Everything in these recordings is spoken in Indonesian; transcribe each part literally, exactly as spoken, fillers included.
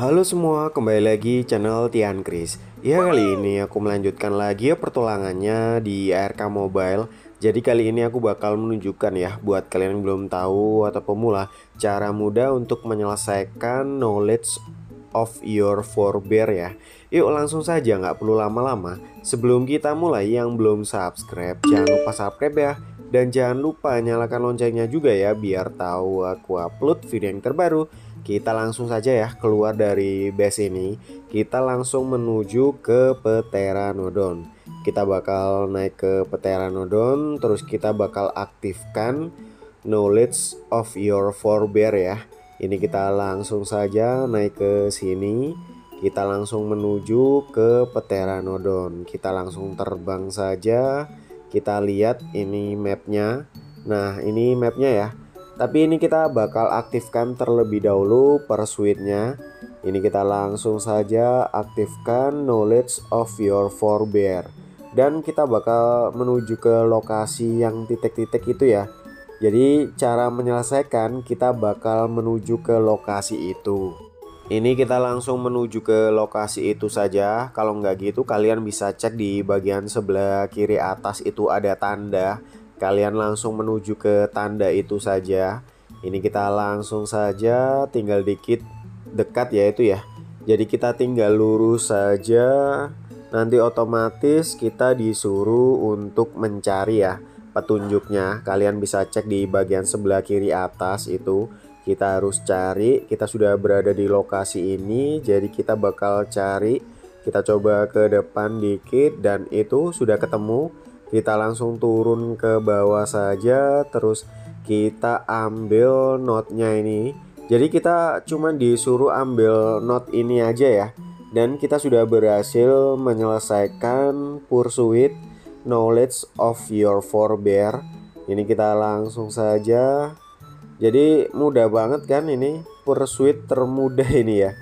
Halo semua, kembali lagi channel Tian Kris. Ya, kali ini aku melanjutkan lagi ya pertulangannya di A R K Mobile. Jadi kali ini aku bakal menunjukkan ya buat kalian yang belum tahu atau pemula, cara mudah untuk menyelesaikan knowledge of your forebear ya. Yuk langsung saja, nggak perlu lama-lama. Sebelum kita mulai, yang belum subscribe jangan lupa subscribe ya. Dan jangan lupa nyalakan loncengnya juga ya, biar tahu aku upload video yang terbaru. Kita langsung saja ya keluar dari base ini. Kita langsung menuju ke Pteranodon. Kita bakal naik ke Pteranodon, terus kita bakal aktifkan knowledge of your forebear ya. Ini kita langsung saja naik ke sini. Kita langsung menuju ke Pteranodon. Kita langsung terbang saja. Kita lihat ini mapnya. Nah, ini mapnya ya. Tapi ini kita bakal aktifkan terlebih dahulu pursuit-nya. Ini kita langsung saja aktifkan knowledge of your forebear. Dan kita bakal menuju ke lokasi yang titik-titik itu ya. Jadi cara menyelesaikan kita bakal menuju ke lokasi itu. Ini kita langsung menuju ke lokasi itu saja. Kalau nggak gitu kalian bisa cek di bagian sebelah kiri atas itu ada tanda. Kalian langsung menuju ke tanda itu saja. Ini kita langsung saja, tinggal dikit dekat ya itu ya. Jadi kita tinggal lurus saja. Nanti otomatis kita disuruh untuk mencari ya petunjuknya. Kalian bisa cek di bagian sebelah kiri atas itu. Kita harus cari. Kita sudah berada di lokasi ini, jadi kita bakal cari. Kita coba ke depan dikit dan itu sudah ketemu. Kita langsung turun ke bawah saja, terus kita ambil notnya ini. Jadi kita cuma disuruh ambil not ini aja ya. Dan kita sudah berhasil menyelesaikan pursuit knowledge of your forebear. Ini kita langsung saja. Jadi mudah banget kan, ini pursuit termudah ini ya.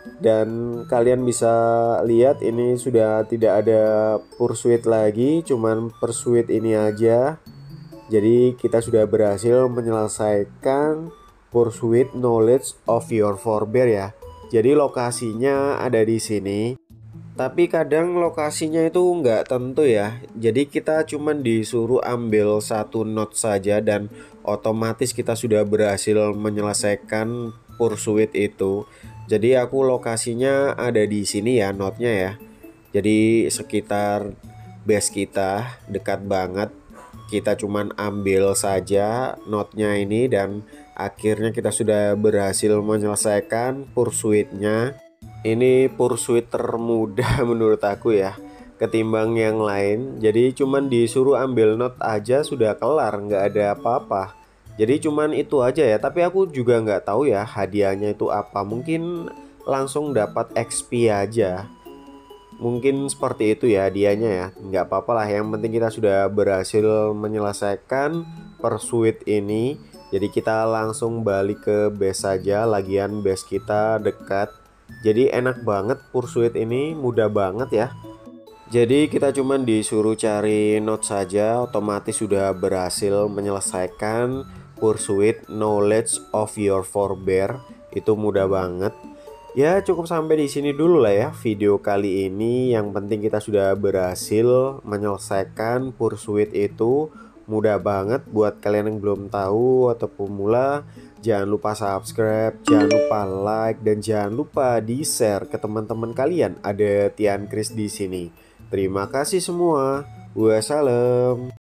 Dan kalian bisa lihat ini sudah tidak ada pursuit lagi, cuman pursuit ini aja. Jadi kita sudah berhasil menyelesaikan pursuit knowledge of your forebear ya. Jadi lokasinya ada di sini. Tapi kadang lokasinya itu nggak tentu ya. Jadi kita cuman disuruh ambil satu note saja dan otomatis kita sudah berhasil menyelesaikan pursuit itu. Jadi aku lokasinya ada di sini ya notnya ya. Jadi sekitar base kita, dekat banget. Kita cuman ambil saja notnya ini dan akhirnya kita sudah berhasil menyelesaikan pursuitnya. Ini pursuit termudah menurut aku ya, ketimbang yang lain. Jadi cuman disuruh ambil not aja sudah kelar, nggak ada apa-apa. Jadi cuman itu aja ya. Tapi aku juga nggak tahu ya hadiahnya itu apa. Mungkin langsung dapat X P aja. Mungkin seperti itu ya hadiahnya ya. Nggak apa-apa lah. Yang penting kita sudah berhasil menyelesaikan pursuit ini. Jadi kita langsung balik ke base saja. Lagian base kita dekat. Jadi enak banget pursuit ini. Mudah banget ya. Jadi kita cuman disuruh cari note saja, otomatis sudah berhasil menyelesaikan pursuit knowledge of your forebear. Itu mudah banget. Ya cukup sampai di sini dulu lah ya video kali ini. Yang penting kita sudah berhasil menyelesaikan pursuit itu. Mudah banget buat kalian yang belum tahu atau pemula. Jangan lupa subscribe, jangan lupa like, dan jangan lupa di share ke teman-teman kalian. Ada Tian Kris di sini. Terima kasih semua. Wassalam.